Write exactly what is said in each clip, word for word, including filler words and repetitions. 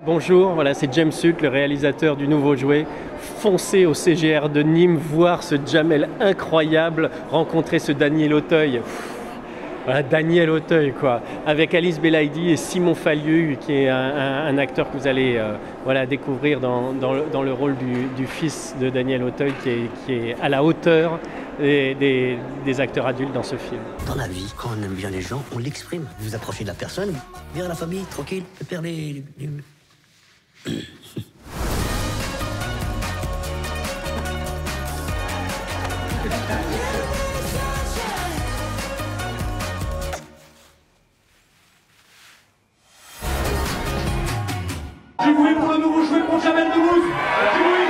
Bonjour, voilà, c'est James Huck, le réalisateur du nouveau jouet. Foncez au C G R de Nîmes, voir ce Jamel incroyable, rencontrer ce Daniel Auteuil. Pff, voilà, Daniel Auteuil, quoi, avec Alice Belaïdi et Simon Fallieu, qui est un, un, un acteur que vous allez euh, voilà, découvrir dans, dans, le, dans le rôle du, du fils de Daniel Auteuil, qui est, qui est à la hauteur des, des, des acteurs adultes dans ce film. Dans la vie, quand on aime bien les gens, on l'exprime. Vous vous approchez de la personne, vers la famille, tranquille, perdre les... les... Du bruit pour le nouveau jouet pour Jamel Debbouze. Du bruit.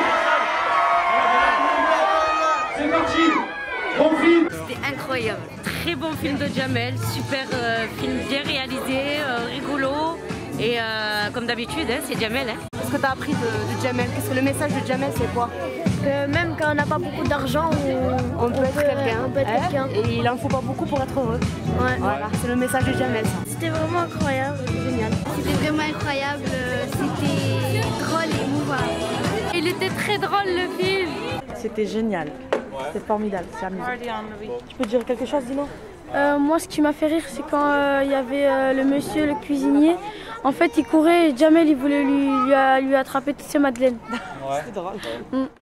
C'est parti. Bon film. C'était incroyable. Très bon film de Jamel. Super euh, film bien réalisé, euh, rigolo. Et euh, comme d'habitude, hein, c'est Jamel. Hein. Qu'est-ce que tu as appris de, de Jamel? Qu'est-ce que le message de Jamel, c'est quoi? Que même quand on n'a pas beaucoup d'argent, on, on, peut être quelqu'un. On peut être hein quelqu'un. Et il en faut pas beaucoup pour être heureux. Ouais. Voilà, c'est le message de Jamel. C'était vraiment incroyable, génial. C'était vraiment incroyable, c'était drôle et émouvant. Il était très drôle le film. C'était génial. C'était formidable, c'est amusant. Tu peux dire quelque chose, Dino? Euh, moi, ce qui m'a fait rire, c'est quand il euh, y avait euh, le monsieur, le cuisinier. En fait, il courait et Jamel, il voulait lui, lui, lui attraper toutes ses madeleines. Ouais. C'était drôle. Mm.